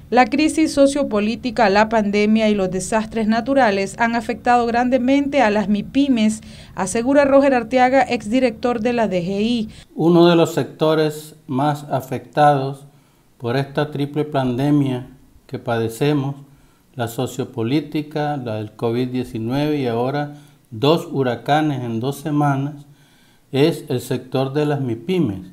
La crisis sociopolítica, la pandemia y los desastres naturales han afectado grandemente a las MIPYMES, asegura Roger Arteaga, exdirector de la DGI. Uno de los sectores más afectados por esta triple pandemia que padecemos, la sociopolítica, la del COVID-19 y ahora 2 huracanes en 2 semanas, es el sector de las MIPYMES,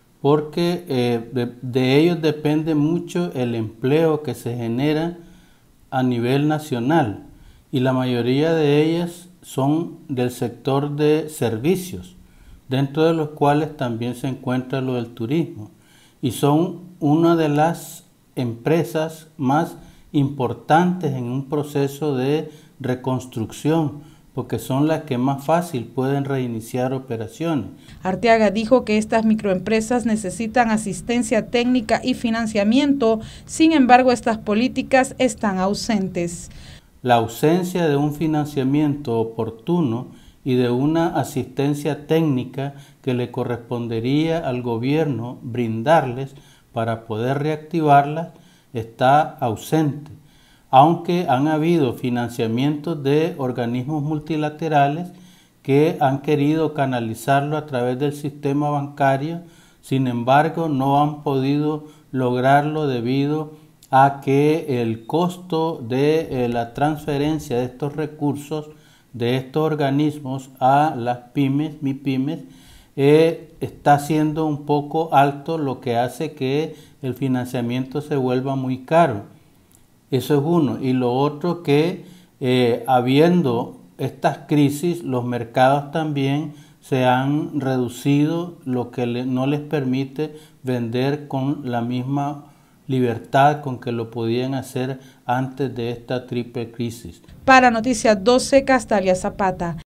porque de ellos depende mucho el empleo que se genera a nivel nacional y la mayoría de ellas son del sector de servicios, dentro de los cuales también se encuentra lo del turismo, y son una de las empresas más importantes en un proceso de reconstrucción, porque son las que más fácil pueden reiniciar operaciones. Arteaga dijo que estas microempresas necesitan asistencia técnica y financiamiento, sin embargo estas políticas están ausentes. La ausencia de un financiamiento oportuno y de una asistencia técnica que le correspondería al gobierno brindarles para poder reactivarlas está ausente. Aunque han habido financiamientos de organismos multilaterales que han querido canalizarlo a través del sistema bancario, sin embargo no han podido lograrlo debido a que el costo de la transferencia de estos recursos de estos organismos a las pymes, MIPYMES, está siendo un poco alto, lo que hace que el financiamiento se vuelva muy caro. Eso es uno. Y lo otro que habiendo estas crisis, los mercados también se han reducido, lo que no les permite vender con la misma libertad con que lo podían hacer antes de esta triple crisis. Para Noticias 12, Castalia Zapata.